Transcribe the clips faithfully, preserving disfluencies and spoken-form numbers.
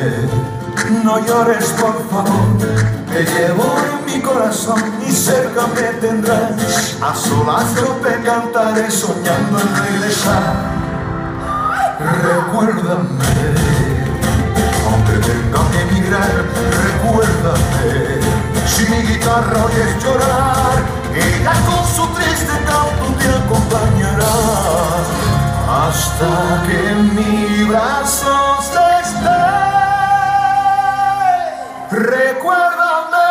no llores por favor, te llevo en mi corazón y cerca me tendrás. A solas yo te cantaré soñando en regresar. Recuérdame, aunque tenga que emigrar, recuérdame. Si mi guitarra oyes llorar, ella con su triste canto te acompañará hasta que en mis brazos esté. Recuérdame.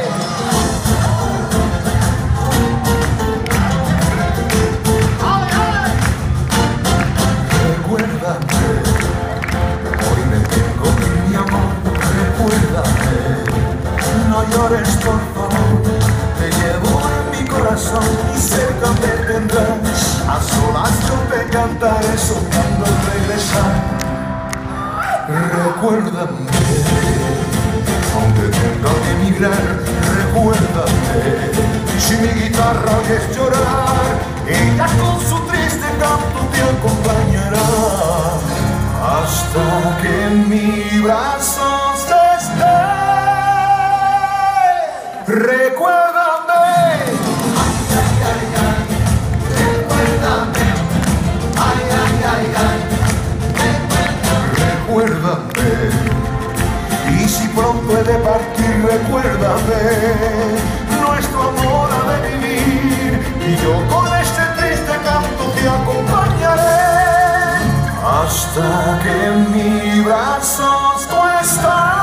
Ay, ay. Recuérdame. Hoy me tengo que ir, mi amor. Recuérdame. No llores por favor. Te llevo en mi corazón y cerca me tendrás. A solas yo te cantaré soñando al regresar. Recuérdame, aunque tenga que emigrar, recuérdame. Si mi guitarra oyes llorar, ella con su triste canto te acompañará hasta que en mis brazos esté. Recuérdame. Ay, ay, ay, ay. Recuérdame. Ay, ay, ay, ay. Recuérdame. Y si pronto he de partir, recuérdame. Nuestro amor ha de vivir y yo con este triste canto te acompañaré hasta que en mis brazos tú estás.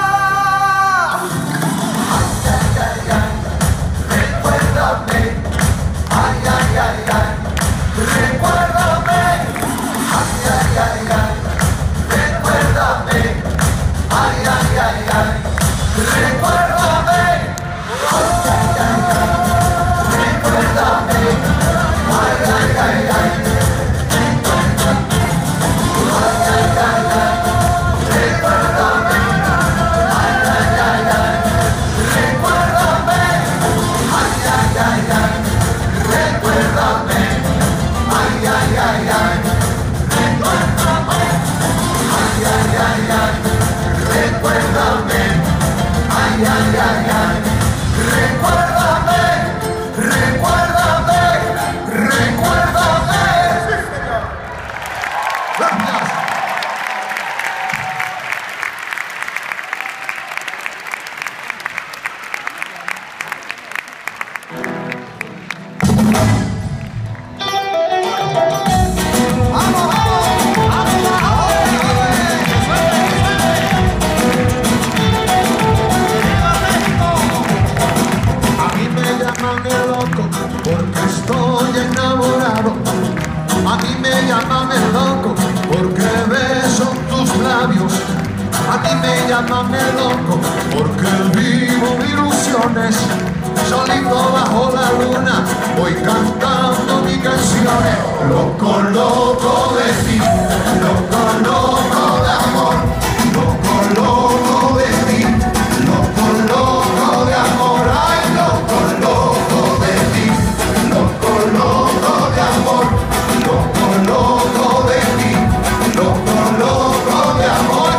Llámame loco porque vivo ilusiones, solito bajo la luna voy cantando mis canciones. Loco, loco de ti, loco, loco de amor, loco, loco de ti, loco, loco de amor. Ay, loco, loco de ti, loco, loco de amor, loco, loco de ti, loco, loco de amor.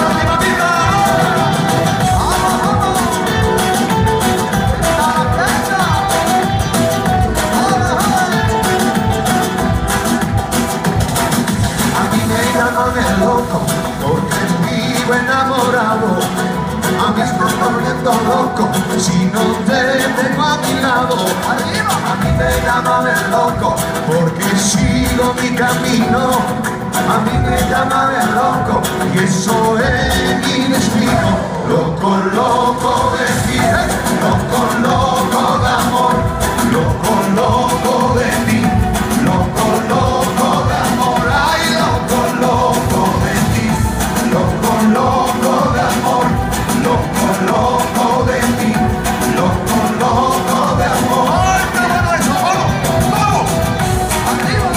Loco, porque vivo enamorado. A mí me está volviendo loco si no te tengo a mi lado. Arriba. A mí me llaman el loco porque sigo mi camino. A mí me llaman el loco y eso es mi destino. Loco, loco de ti, loco, loco de amor, loco, loco de ti, loco, loco de amor. Ay, loco, loco de ti, loco, loco de amor, loco, loco de ti, loco, loco de amor. ¡Ay, qué bueno eso! ¡Vamos! ¡Vamos! ¡Arriba!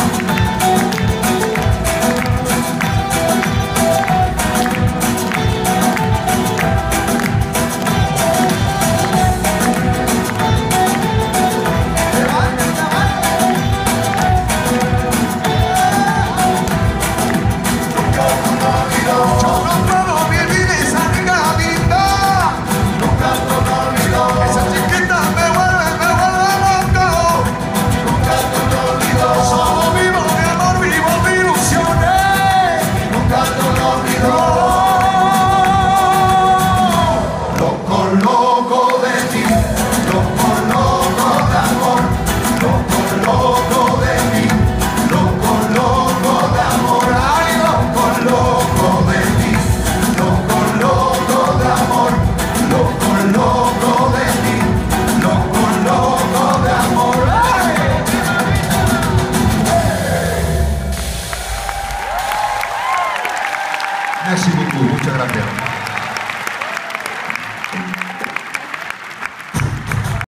Merci beaucoup, muchas gracias.